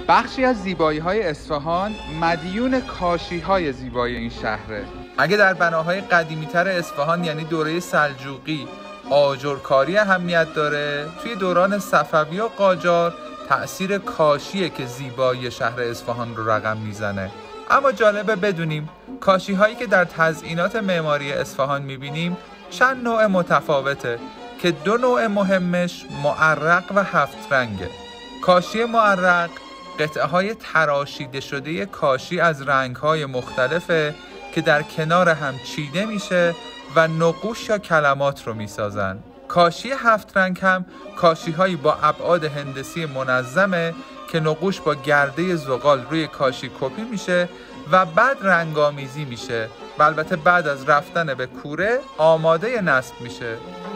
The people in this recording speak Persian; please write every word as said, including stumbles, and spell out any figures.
بخشی از زیبایی‌های اصفهان مدیون کاشی‌های زیبای این شهره. اگه در بناهای قدیمی‌تر اصفهان یعنی دوره سلجوقی آجرکاری اهمیت داره، توی دوران صفوی و قاجار تأثیر کاشیه که زیبایی شهر اصفهان رو رقم میزنه. اما جالبه بدونیم کاشی هایی که در تزئینات معماری اصفهان میبینیم چند نوع متفاوته که دو نوع مهمش معرق و هفت رنگه. کاشی معرق قطعه های تراشیده شده کاشی از رنگ های مختلفه که در کنار هم چیده میشه و نقوش یا کلمات رو میسازن. کاشی هفت رنگ هم کاشی هایی با ابعاد هندسی منظمه که نقوش با گرده زغال روی کاشی کپی میشه و بعد رنگامیزی میشه و البته بعد از رفتن به کوره آماده نصب میشه.